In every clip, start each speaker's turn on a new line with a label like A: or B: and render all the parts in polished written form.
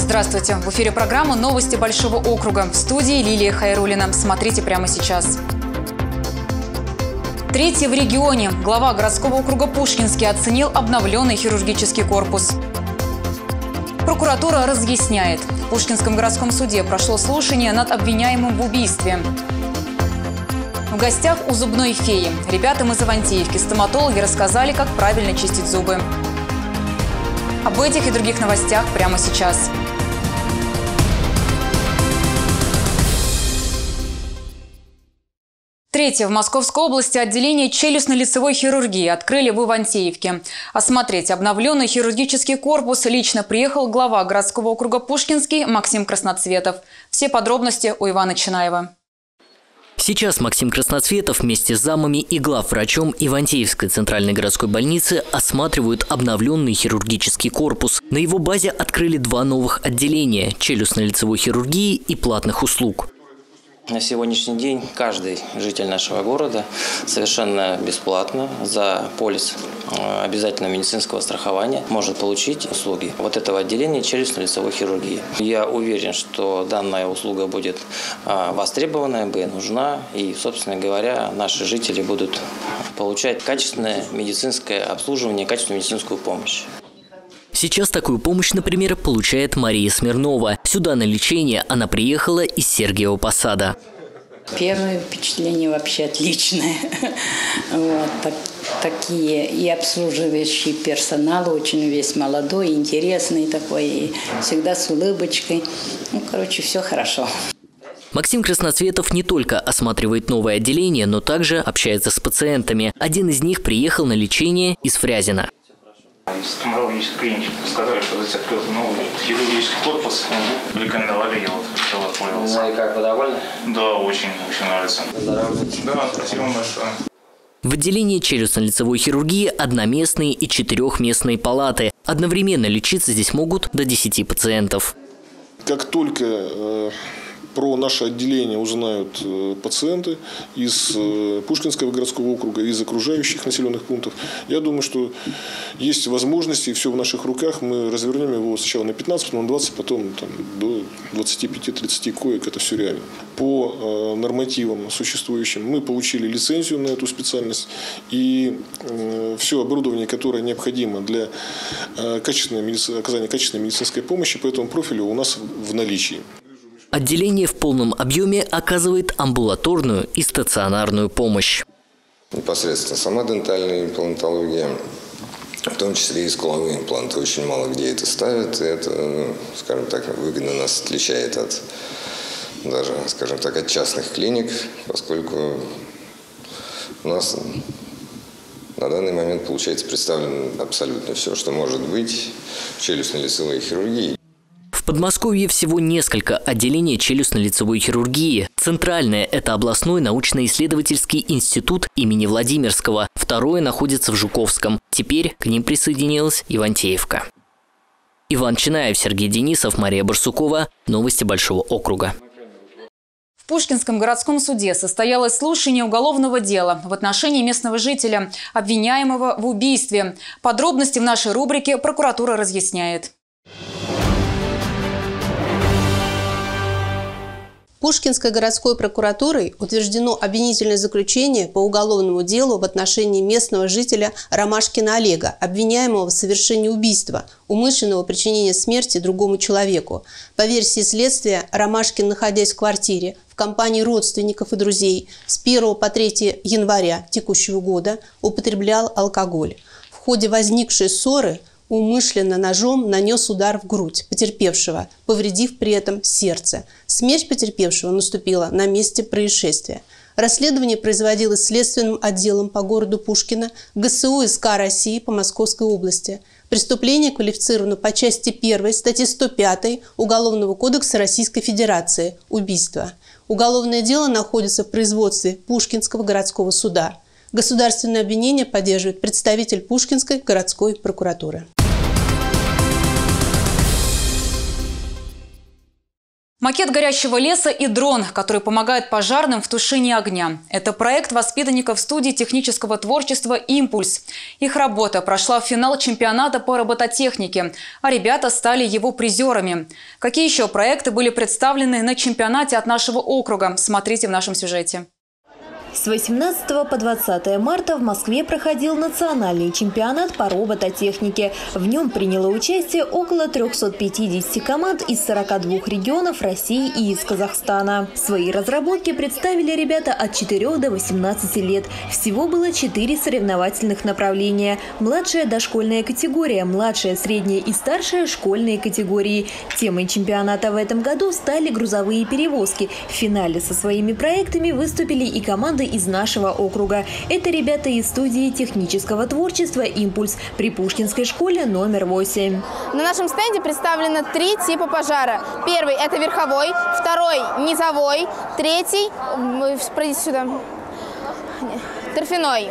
A: Здравствуйте! В эфире программа «Новости Большого округа». В студии Лилия Хайруллина. Смотрите прямо сейчас. Третий в регионе. Глава городского округа Пушкинский оценил обновленный хирургический корпус. Прокуратура разъясняет. В Пушкинском городском суде прошло слушание над обвиняемым в убийстве. В гостях у зубной феи. Ребятам из Ивантеевки стоматологи рассказали, как правильно чистить зубы. Об этих и других новостях прямо сейчас. Третье. В Московской области отделение челюстно-лицевой хирургии открыли в Ивантеевке. Осмотреть обновленный хирургический корпус лично приехал глава городского округа Пушкинский Максим Красноцветов. Все подробности у Ивана Чинаева.
B: Сейчас Максим Красноцветов вместе с замами и главврачом Ивантеевской центральной городской больницы осматривают обновленный хирургический корпус. На его базе открыли два новых отделения – челюстно-лицевой хирургии и платных услуг.
C: На сегодняшний день каждый житель нашего города совершенно бесплатно за полис обязательного медицинского страхования может получить услуги вот этого отделения челюстно-лицевой хирургии. Я уверен, что данная услуга будет востребована, нужна, и, собственно говоря, наши жители будут получать качественное медицинское обслуживание, качественную медицинскую помощь.
B: Сейчас такую помощь, например, получает Мария Смирнова. Сюда на лечение она приехала из Сергиева Посада.
D: Первое впечатление вообще отличное. Такие и обслуживающий персонал очень весь молодой, интересный такой, и всегда с улыбочкой. Все хорошо.
B: Максим Красноцветов не только осматривает новое отделение, но также общается с пациентами. Один из них приехал на лечение из Фрязино.
E: Из стоматологической клиники сказали, что здесь открылся новый хирургический корпус. Рекомендовали, я воспользовался.
C: Ну и как, вы довольны?
E: Да, очень нравится.
C: Поздоровайтесь.
E: Да, спасибо вам большое.
B: В отделении челюстно-лицевой хирургии одноместные и четырехместные палаты. Одновременно лечиться здесь могут до 10 пациентов.
F: Как только про наше отделение узнают пациенты из Пушкинского городского округа, из окружающих населенных пунктов, я думаю, что есть возможности, и все в наших руках. Мы развернем его сначала на 15, потом на 20, потом до 25-30 коек. Это все реально. По нормативам существующим мы получили лицензию на эту специальность. И все оборудование, которое необходимо для оказания качественной медицинской помощи по этому профилю, у нас в наличии.
B: Отделение в полном объеме оказывает амбулаторную и стационарную помощь.
G: Непосредственно сама дентальная имплантология, в том числе и скуловые импланты, очень мало где это ставят. И это, скажем так, выгодно нас отличает от даже, скажем так, от частных клиник, поскольку у нас на данный момент, получается, представлено абсолютно все, что может быть в челюстно-лицевой хирургии.
B: В Подмосковье всего несколько отделений челюстно-лицевой хирургии. Центральное – это областной научно-исследовательский институт имени Владимирского. Второе находится в Жуковском. Теперь к ним присоединилась Ивантеевка. Иван Чинаев, Сергей Денисов, Мария Барсукова. Новости Большого округа.
A: В Пушкинском городском суде состоялось слушание уголовного дела в отношении местного жителя, обвиняемого в убийстве. Подробности в нашей рубрике «Прокуратура разъясняет».
H: Пушкинской городской прокуратурой утверждено обвинительное заключение по уголовному делу в отношении местного жителя Ромашкина Олега, обвиняемого в совершении убийства, умышленного причинения смерти другому человеку. По версии следствия, Ромашкин, находясь в квартире в компании родственников и друзей, с 1 по 3 января текущего года употреблял алкоголь. В ходе возникшей ссоры умышленно ножом нанес удар в грудь потерпевшего, повредив при этом сердце. Смерть потерпевшего наступила на месте происшествия. Расследование производилось следственным отделом по городу Пушкино ГСУ СК России по Московской области. Преступление квалифицировано по части 1 статьи 105 Уголовного кодекса Российской Федерации «Убийство». Уголовное дело находится в производстве Пушкинского городского суда. Государственное обвинение поддерживает представитель Пушкинской городской прокуратуры.
A: Макет горящего леса и дрон, который помогает пожарным в тушении огня. Это проект воспитанников студии технического творчества «Импульс». Их работа прошла в финал чемпионата по робототехнике, а ребята стали его призерами. Какие еще проекты были представлены на чемпионате от нашего округа? Смотрите в нашем сюжете.
I: С 18 по 20 марта в Москве проходил национальный чемпионат по робототехнике. В нем приняло участие около 350 команд из 42 регионов России и из Казахстана. Свои разработки представили ребята от 4 до 18 лет. Всего было 4 соревновательных направления. Младшая дошкольная категория, младшая, средняя и старшая школьные категории. Темой чемпионата в этом году стали грузовые перевозки. В финале со своими проектами выступили и команды из нашего округа. Это ребята из студии технического творчества «Импульс» при Пушкинской школе номер 8.
J: На нашем стенде представлено 3 типа пожара. Первый – это верховой, второй – низовой, третий – пройдите сюда, торфяной.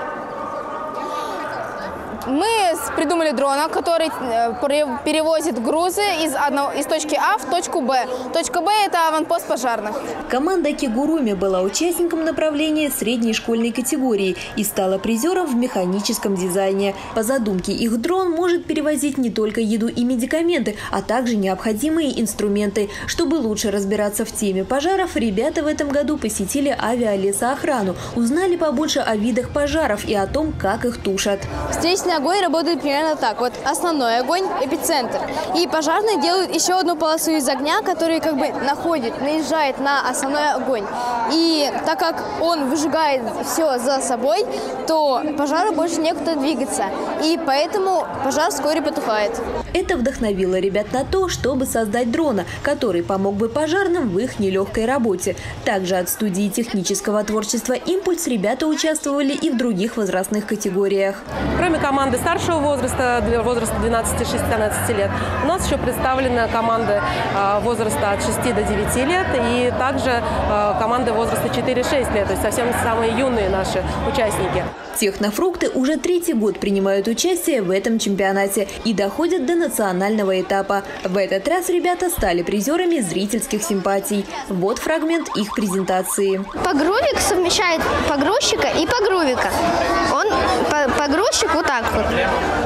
J: Мы придумали дрона, который перевозит грузы из точки А в точку Б. Точка Б – это аванпост пожарных.
I: Команда Кигуруми была участником направления средней школьной категории и стала призером в механическом дизайне. По задумке их дрон может перевозить не только еду и медикаменты, а также необходимые инструменты. Чтобы лучше разбираться в теме пожаров, ребята в этом году посетили авиалесоохрану, узнали побольше о видах пожаров и о том, как их тушат.
J: Встречный огонь работает примерно так. Вот основной огонь – эпицентр. И пожарные делают еще одну полосу из огня, который как бы наезжает на основной огонь. И так как он выжигает все за собой, то пожару больше некуда двигаться. И поэтому пожар вскоре потухает.
I: Это вдохновило ребят на то, чтобы создать дрона, который помог бы пожарным в их нелегкой работе. Также от студии технического творчества «Импульс» ребята участвовали и в других возрастных категориях.
K: Кроме команды старшего возраста 12-16 лет, у нас еще представлены команды возраста от 6 до 9 лет и также команды возраста 4-6 лет, то есть совсем самые юные наши участники.
I: Технофрукты уже 3-й год принимают участие в этом чемпионате и доходят до национального этапа. В этот раз ребята стали призерами зрительских симпатий. Вот фрагмент их презентации.
L: Погрузчик совмещает погрузчика и погрузчика. Он погрузчик вот так вот.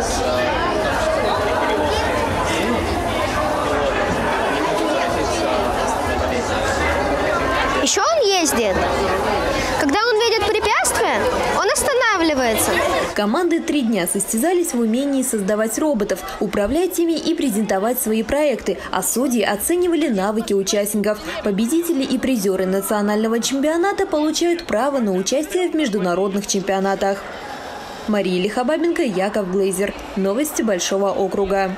L: Еще он ездит. Когда он видит препятствие, он останавливается.
I: Команды 3 дня состязались в умении создавать роботов, управлять ими и презентовать свои проекты, а судьи оценивали навыки участников. Победители и призеры национального чемпионата получают право на участие в международных чемпионатах. Мария Лихобабенко, Яков Глейзер. Новости Большого округа.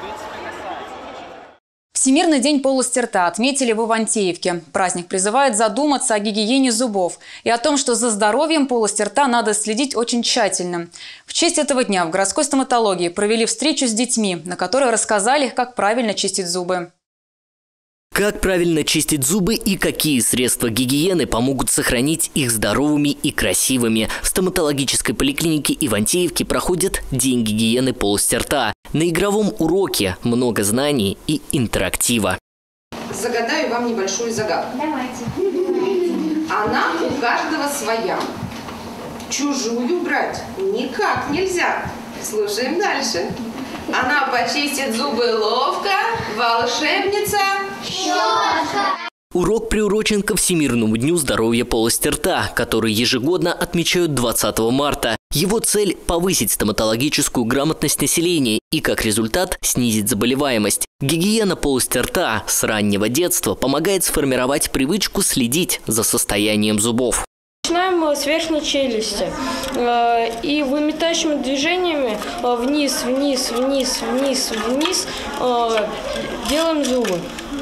A: Всемирный день полости рта отметили в Ивантеевке. Праздник призывает задуматься о гигиене зубов и о том, что за здоровьем полости рта надо следить очень тщательно. В честь этого дня в городской стоматологии провели встречу с детьми, на которой рассказали, как правильно чистить зубы.
B: Как правильно чистить зубы и какие средства гигиены помогут сохранить их здоровыми и красивыми. В стоматологической поликлинике Ивантеевки проходит День гигиены полости рта. На игровом уроке много знаний и интерактива.
M: Загадаю вам небольшую загадку. Давайте. Она у каждого своя. Чужую брать никак нельзя. Слушаем дальше. Она почистит зубы ловко, волшебница, щетка.
B: Урок приурочен ко Всемирному дню здоровья полости рта, который ежегодно отмечают 20 марта. Его цель – повысить стоматологическую грамотность населения и, как результат, снизить заболеваемость. Гигиена полости рта с раннего детства помогает сформировать привычку следить за состоянием зубов.
N: Начинаем с верхней челюсти и выметающими движениями вниз, вниз, вниз, вниз, вниз делаем зубы.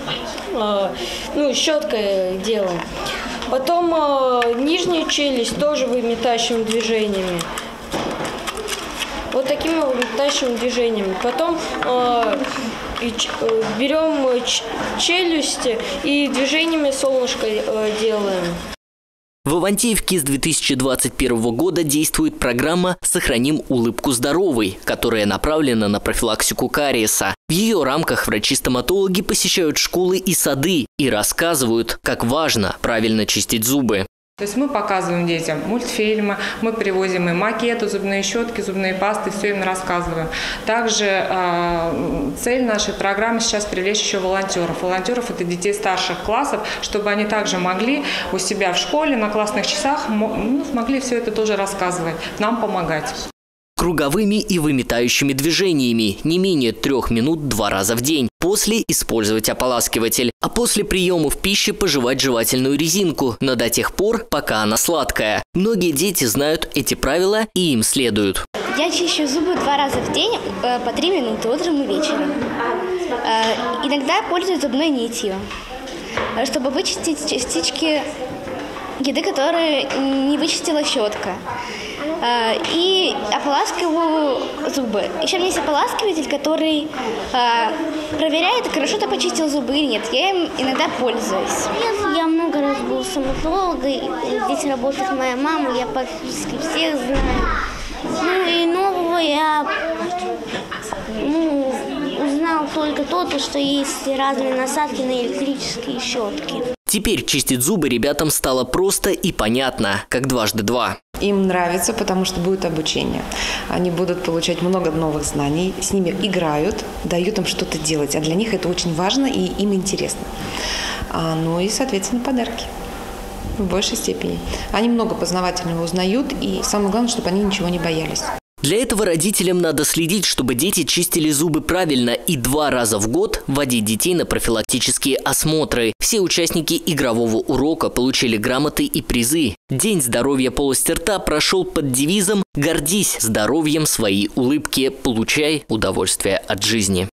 N: Щеткой делаем. Потом нижнюю челюсть тоже выметающими движениями. Вот такими выметающими движениями. Потом берем челюсти и движениями солнышко делаем.
B: В Ивантеевке с 2021 года действует программа «Сохраним улыбку здоровой», которая направлена на профилактику кариеса. В ее рамках врачи-стоматологи посещают школы и сады и рассказывают, как важно правильно чистить зубы.
O: То есть мы показываем детям мультфильмы, мы привозим им макеты, зубные щетки, зубные пасты, все им рассказываем. Также цель нашей программы сейчас привлечь еще волонтеров. Волонтеров – это детей старших классов, чтобы они также могли у себя в школе на классных часах могли все это тоже рассказывать, нам помогать.
B: Круговыми и выметающими движениями не менее 3 минут 2 раза в день. После использовать ополаскиватель, а после приемов пищи пожевать жевательную резинку, но до тех пор, пока она сладкая. Многие дети знают эти правила и им следуют.
L: Я чищу зубы 2 раза в день по 3 минуты, утром и вечером. Иногда пользуюсь зубной нитью, чтобы вычистить частички еды, которые не вычистила щетка. И ополаскиваю зубы. Еще у меня есть ополаскиватель, который проверяет, хорошо ты почистил зубы или нет. Я им иногда пользуюсь. Я много раз был у стоматолога, здесь работает моя мама, я практически всех знаю. Ну и нового я узнал только то, что есть разные насадки на электрические щетки.
B: Теперь чистить зубы ребятам стало просто и понятно, как 2 × 2.
P: Им нравится, потому что будет обучение. Они будут получать много новых знаний, с ними играют, дают им что-то делать. А для них это очень важно и им интересно. Ну и, соответственно, подарки в большей степени. Они много познавательного узнают, и самое главное, чтобы они ничего не боялись.
B: Для этого родителям надо следить, чтобы дети чистили зубы правильно и 2 раза в год водить детей на профилактические осмотры. Все участники игрового урока получили грамоты и призы. День здоровья полости рта прошел под девизом «Гордись здоровьем своей улыбки, получай удовольствие от жизни».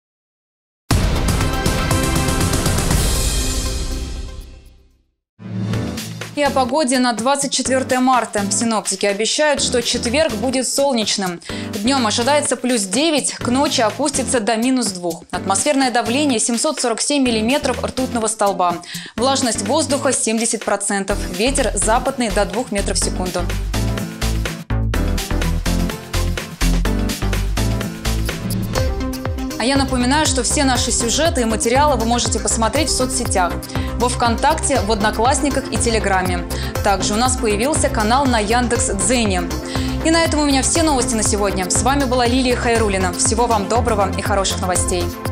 A: И о погоде на 24 марта. Синоптики обещают, что четверг будет солнечным. Днем ожидается +9, к ночи опустится до -2. Атмосферное давление 747 миллиметров ртутного столба. Влажность воздуха 70%. Ветер западный до 2 метров в секунду. А я напоминаю, что все наши сюжеты и материалы вы можете посмотреть в соцсетях. Во ВКонтакте, в Одноклассниках и Телеграме. Также у нас появился канал на Яндекс.Дзене. И на этом у меня все новости на сегодня. С вами была Лилия Хайруллина. Всего вам доброго и хороших новостей.